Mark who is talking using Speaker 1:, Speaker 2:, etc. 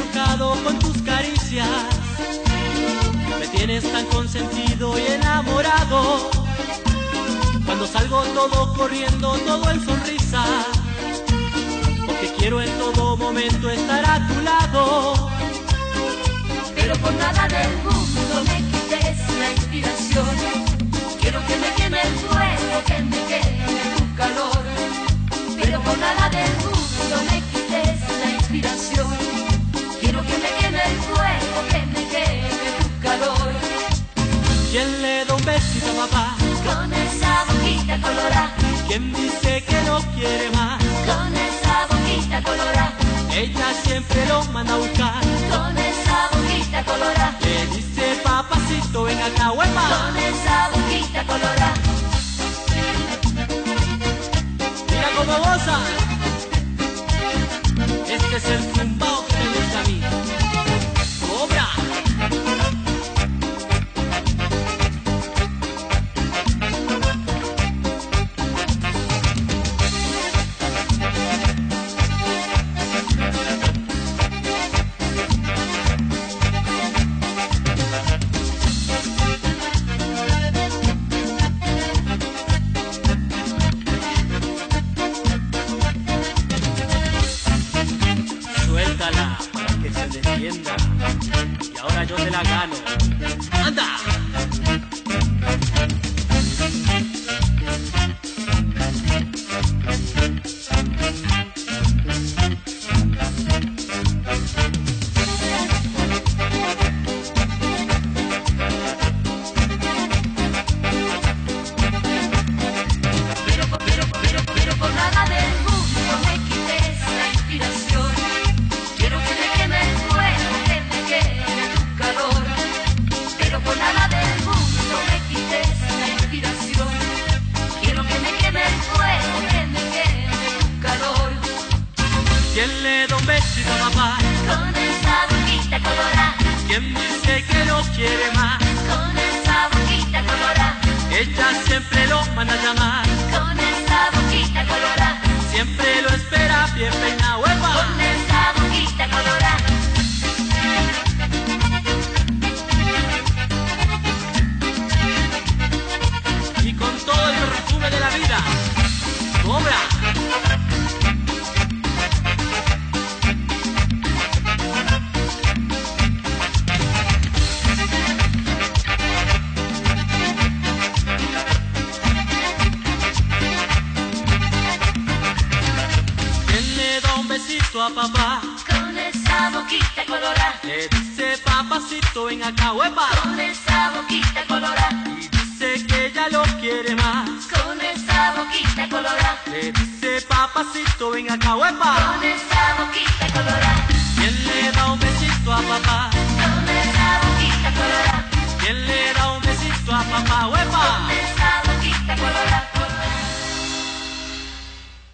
Speaker 1: tocado con tus caricias, me tienes tan consentido y enamorado. Cuando salgo todo corriendo, todo en sonrisa, porque quiero en todo momento estar a tu lado.
Speaker 2: Pero por nada del mundo me quites la inspiración. Quiero que me queme el fuego, que me queme tu calor. Pero por nada del mundo me quites la inspiración. Quiero que me queme el fuego, que me queme tu calor.
Speaker 1: ¿Quién le da un besito a papá?
Speaker 2: Con esa boquita colorada.
Speaker 1: ¿Quién dice que no quiere más?
Speaker 2: Con esa boquita colorada.
Speaker 1: Ella siempre lo manda a buscar.
Speaker 2: Con esa boquita colorada.
Speaker 1: Le dice papacito, ven acá, huepa.
Speaker 2: Con esa boquita colorada.
Speaker 1: Mira cómo goza. Este es el tumbao que me gusta a mí. ¡Cobra! Suéltala para que se defienda. Y ahora yo te la gano. ¡Anda!
Speaker 2: Pero por nada del mundo me quites la inspiración. Quiero que me queme el fuego, que me queme tu calor. Pero por nada del mundo me quites la inspiración. Quiero que me queme el fuego, que me queme tu calor.
Speaker 1: ¿Quién le da un besito a papá?
Speaker 2: Con esa boquita colorada.
Speaker 1: ¿Quién dice que no quiere más?
Speaker 2: Con esa boquita colorada.
Speaker 1: Ella siempre lo manda a llamar.
Speaker 2: Con esa boquita colorada.
Speaker 1: Siempre lo espera bien peinado, huepa.
Speaker 2: Con esa boquita colorada.
Speaker 1: Y con todo el perfume de la vida. ¡Cobra! ¿Quién le da un besito a papá?
Speaker 2: Con esa boquita colorada.
Speaker 1: Le dice papacito, ven acá, huepa.
Speaker 2: Con esa boquita colorada.
Speaker 1: Y dice que ella lo quiere más.
Speaker 2: Con esa boquita colorada.
Speaker 1: Le dice papacito, ven acá, huepa.
Speaker 2: Con esa boquita colorada.
Speaker 1: ¿Quién le da un besito a papá?
Speaker 2: Con esa boquita colorada.
Speaker 1: ¿Quién le da un besito a papá, huepa?
Speaker 2: Con esa boquita colorada.